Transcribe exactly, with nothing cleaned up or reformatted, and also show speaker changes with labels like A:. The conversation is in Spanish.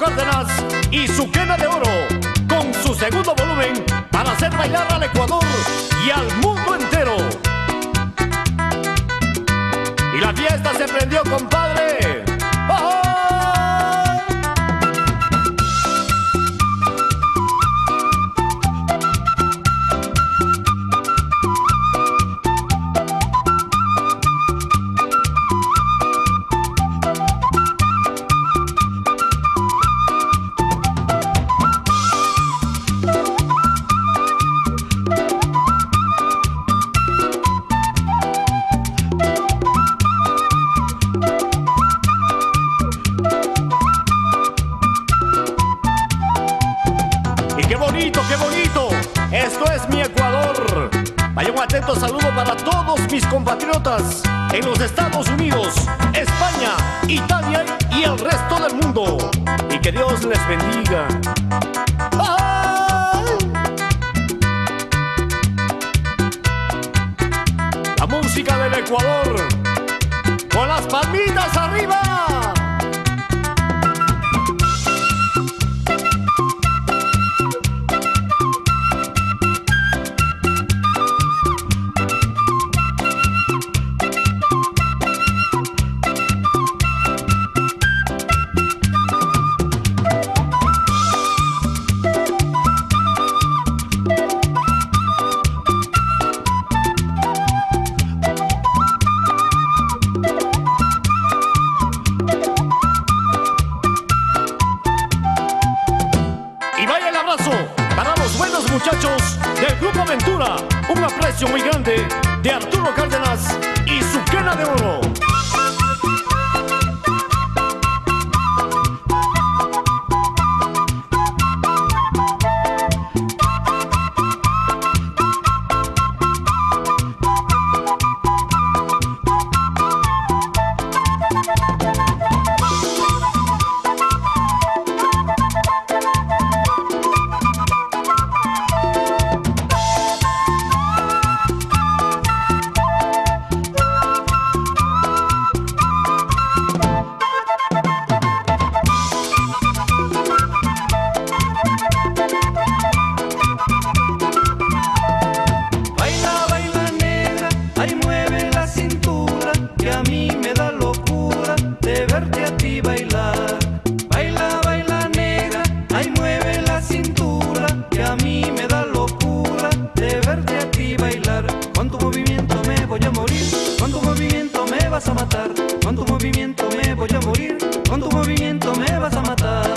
A: Cárdenas y su quena de oro, con su segundo volumen para hacer bailar al Ecuador y al mundo entero. Y la fiesta se prendió, compadre. ¡Oh! ¡Qué bonito, qué bonito! Esto es mi Ecuador. Vaya un atento saludo para todos mis compatriotas en los Estados Unidos, España, Italia y el resto del mundo. Y que Dios les bendiga. ¡Ay! La música del Ecuador, con las palmitas arriba. Para los buenos muchachos del Grupo Aventura, un aprecio muy grande de Arturo Cárdenas y su quena de oro.
B: Con tu movimiento me voy a morir, con tu movimiento me vas a matar.